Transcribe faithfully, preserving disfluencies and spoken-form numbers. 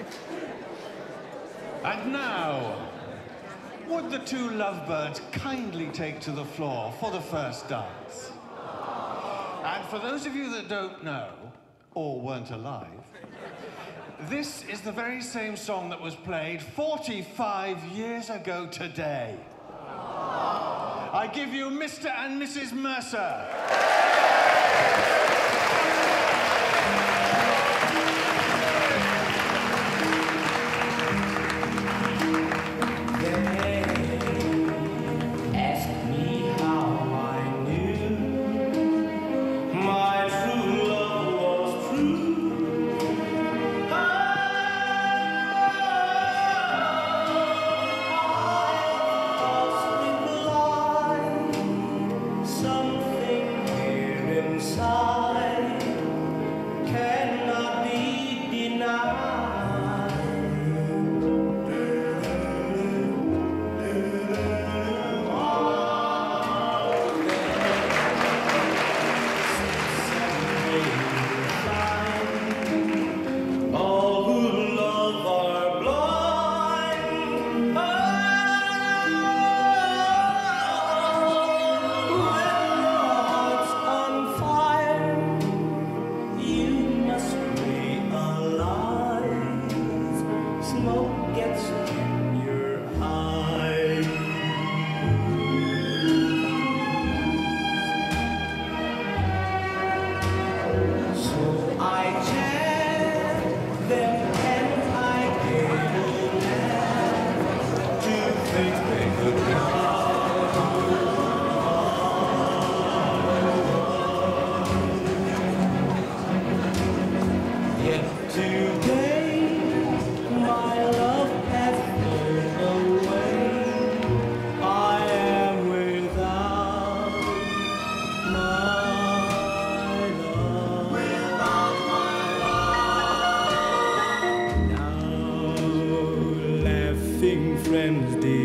And now, would the two lovebirds kindly take to the floor for the first dance? And for those of you that don't know, or weren't alive, this is the very same song that was played forty-five years ago today. I give you Mister and Missus Mercer. Friends, dear.